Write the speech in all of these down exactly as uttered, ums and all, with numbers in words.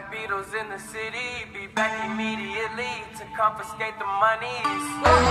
Black Beatles in the city, be back immediately to confiscate the monies.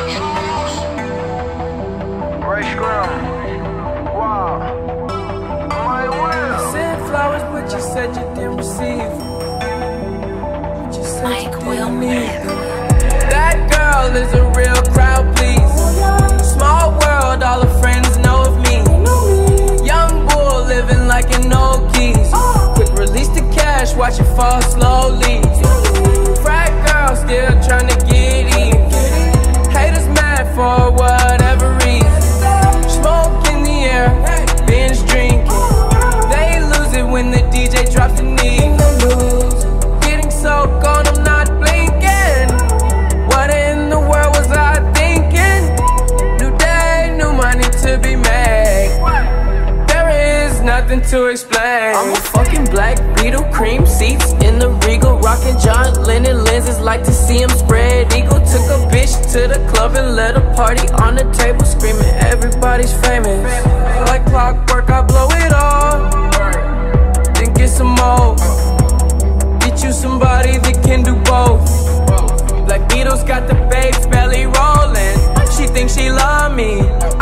Ray Scrum. Wow. My will. Sent flowers, but you said you didn't receive. But you said Mike you didn't Will need them. That girl is a real crowd, please. Small world, all her friends know of me. Young bull living like an old geese. Quick release the cash, watch it fall slowly. Frat girl still trying to get in. Haters mad for whatever reason. Smoke in the air, binge drinking. They lose it when the D J drops the knee. Getting so gone, I'm not blinking. What in the world was I thinking? New day, new money to be made. There is nothing to explain. I'm a fucking Black Beetle, cream seats in the Regal, rocking John Lennon lenses, like to see him spread eagle. Took a bitch to the club and let a party on the table, screaming everybody's famous. Like clockwork, I blow it all, then get some more. Get you somebody that can do both. Black Beatles got the babes belly rolling. She thinks she love me,